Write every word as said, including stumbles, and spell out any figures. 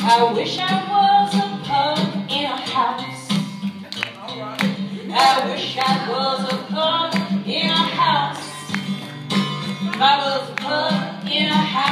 I wish I was a pug in a house. I wish I was a pug in a house. If I was a pug in a house.